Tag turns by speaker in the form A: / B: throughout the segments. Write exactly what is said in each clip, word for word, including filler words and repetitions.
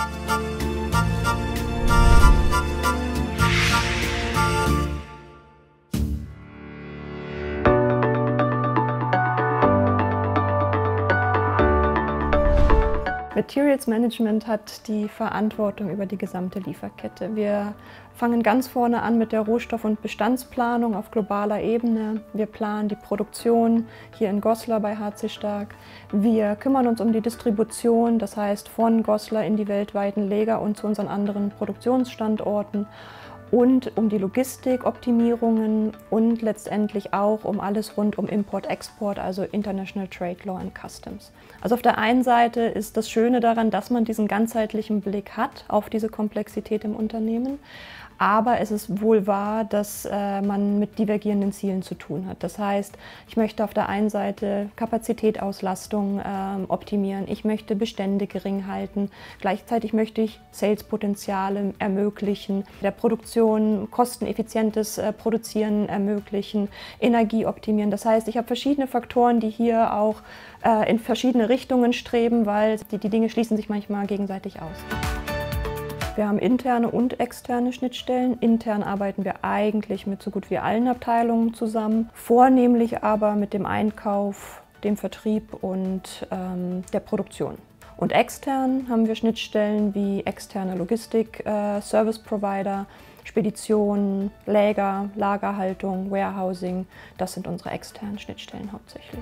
A: Materials Management hat die Verantwortung über die gesamte Lieferkette. Wir fangen ganz vorne an mit der Rohstoff- und Bestandsplanung auf globaler Ebene. Wir planen die Produktion hier in Goslar bei H C Starck. Wir kümmern uns um die Distribution, das heißt von Goslar in die weltweiten Lager und zu unseren anderen Produktionsstandorten. Und um die Logistikoptimierungen und letztendlich auch um alles rund um Import-Export, also International Trade Law and Customs. Also auf der einen Seite ist das Schöne daran, dass man diesen ganzheitlichen Blick hat auf diese Komplexität im Unternehmen. Aber es ist wohl wahr, dass äh, man mit divergierenden Zielen zu tun hat. Das heißt, ich möchte auf der einen Seite Kapazitätsauslastung äh, optimieren, ich möchte Bestände gering halten, gleichzeitig möchte ich Salespotenziale ermöglichen, der Produktion kosteneffizientes äh, Produzieren ermöglichen, Energie optimieren. Das heißt, ich habe verschiedene Faktoren, die hier auch äh, in verschiedene Richtungen streben, weil die, die Dinge schließen sich manchmal gegenseitig aus. Wir haben interne und externe Schnittstellen. Intern arbeiten wir eigentlich mit so gut wie allen Abteilungen zusammen, vornehmlich aber mit dem Einkauf, dem Vertrieb und ähm, der Produktion. Und extern haben wir Schnittstellen wie externe Logistik, äh, Service Provider, Speditionen, Lager, Lagerhaltung, Warehousing. Das sind unsere externen Schnittstellen hauptsächlich.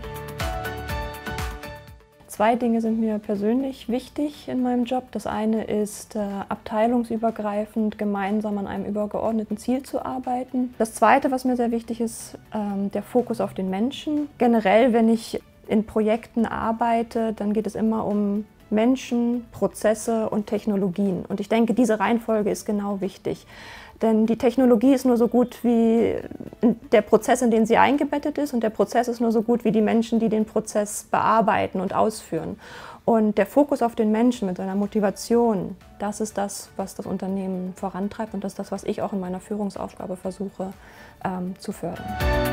A: Zwei Dinge sind mir persönlich wichtig in meinem Job. Das eine ist, äh, abteilungsübergreifend gemeinsam an einem übergeordneten Ziel zu arbeiten. Das zweite, was mir sehr wichtig ist, ähm, der Fokus auf den Menschen. Generell, wenn ich in Projekten arbeite, dann geht es immer um Menschen, Prozesse und Technologien. Und ich denke, diese Reihenfolge ist genau wichtig. Denn die Technologie ist nur so gut wie der Prozess, in den sie eingebettet ist, und der Prozess ist nur so gut wie die Menschen, die den Prozess bearbeiten und ausführen. Und der Fokus auf den Menschen mit seiner Motivation, das ist das, was das Unternehmen vorantreibt, und das ist das, was ich auch in meiner Führungsaufgabe versuche ähm, zu fördern.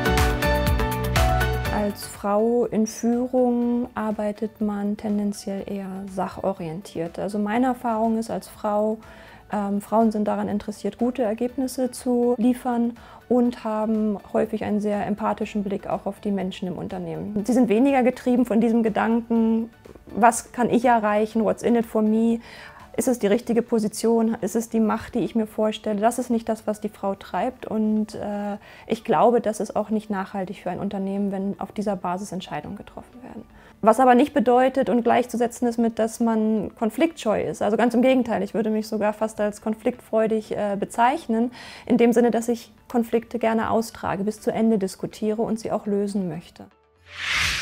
A: Als Frau in Führung arbeitet man tendenziell eher sachorientiert. Also meine Erfahrung ist als Frau, ähm, Frauen sind daran interessiert, gute Ergebnisse zu liefern und haben häufig einen sehr empathischen Blick auch auf die Menschen im Unternehmen. Sie sind weniger getrieben von diesem Gedanken, was kann ich erreichen, what's in it for me. Ist es die richtige Position? Ist es die Macht, die ich mir vorstelle? Das ist nicht das, was die Frau treibt, und äh, ich glaube, das ist auch nicht nachhaltig für ein Unternehmen, wenn auf dieser Basis Entscheidungen getroffen werden. Was aber nicht bedeutet und gleichzusetzen ist mit, dass man konfliktscheu ist. Also ganz im Gegenteil, ich würde mich sogar fast als konfliktfreudig äh, bezeichnen, in dem Sinne, dass ich Konflikte gerne austrage, bis zu Ende diskutiere und sie auch lösen möchte.